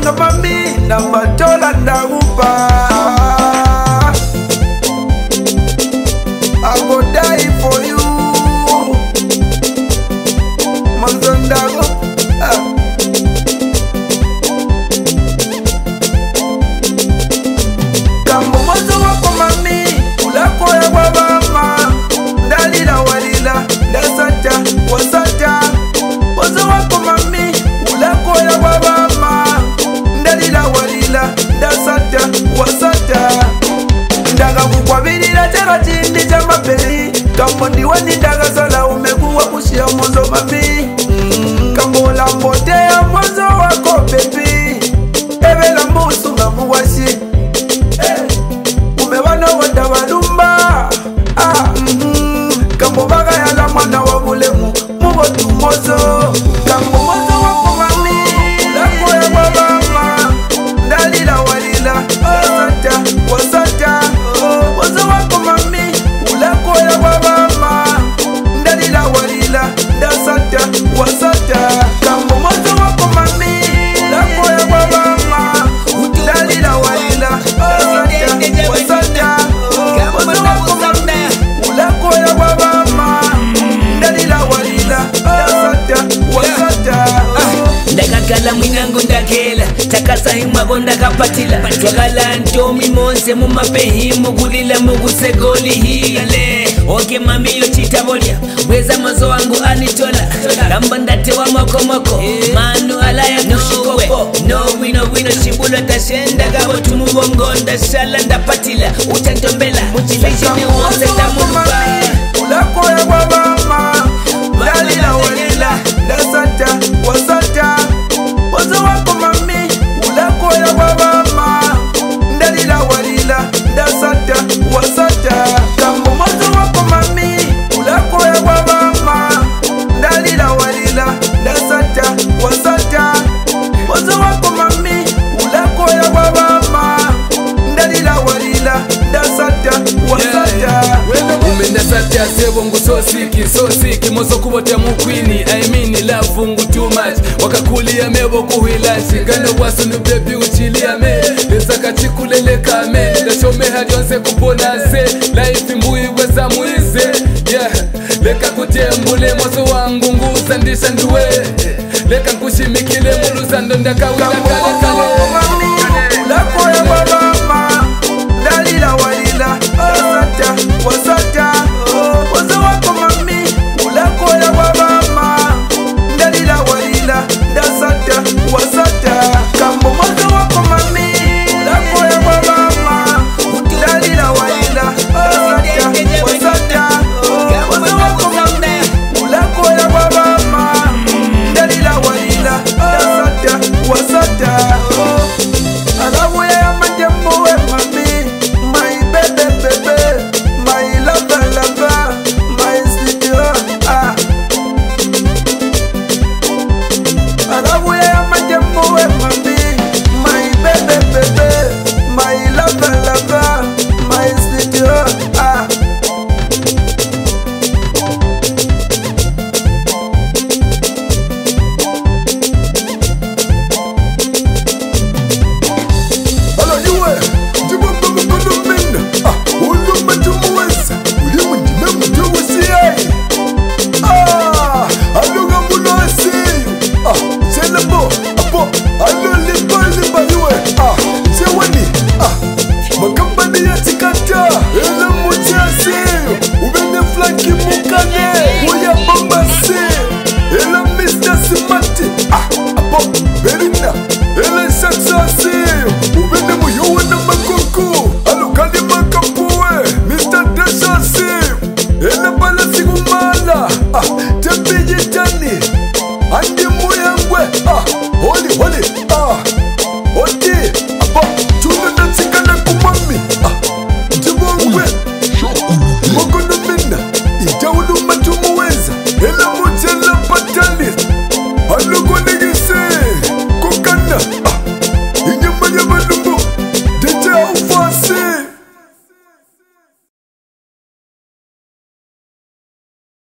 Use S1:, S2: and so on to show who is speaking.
S1: mozo mami na matola ndagupa. I go die for you mozo ndagupa. Kambo mozo wako mami ulako ya kwa mama ndalila walila ndasata wasata. Mozo wako mami ulako ya kwa mama ndalila walila ndasata wasata. Ndaga kukwabilila chera chindi cha mapeli kambo ndiweni ndaga sala umekuwa kushia mozo mami. Kambo la mbotea mozo wako baby ebela musu na muwashi umebana wanda walumba. Kambo baga ya la mwana wa bulemu mubotu mozo. Kambo mozo wako mami ulako ya kwa mama ndalila walila ndasata wasata. Mozo wako mami ulako ya kwa mama ndalila walila ndasata wasata. Kambo mozo wako mami ulako ya kwa mama ndalila walila ndasata wasata. Mozo wako mami ulako ya kwa mama ndalila walila ndasata wasata.
S2: Ndakakala mwinangu ndakela takasa himwako ndakapatila twakala ntomi monse mumapehimu kulila mukusegoli hile. Oke mami yo chitabolya weza mozo wangu anitola kamba ndatewa mokomoko manu alaya nushikopo no wino shibulo tashenda gabo tumubongo ndashala ndapatila utantombela muchilishini wose tamumba.
S1: Ulako ya kwa mama ndalila walila ndasata wasata. Mozo wako mami ulako ya kwa mama ndalila walila ndasata wasata. Kambo mozo wako mami ulako ya kwa mama ndalila walila ndasata wasata. Mozo wako mami ulako ya kwa mama ndalila walila ndasata wasata.
S3: Umenda satya sebo ngu so siki mozo kubotea mukwini I mean love ngu too much wakakulia mebo kuhilanshi ngano waso ni baby uchilia me lesaka chikulele kame ndashome hadionse kuponase life mbui weza muize yeah leka kutembule mozo wangu nguza ndisha nduwe leka nkushimikile muluza ndo ndakawila kale kale.
S1: Ulako ya kwa mama ndalila walila ndasata wasata.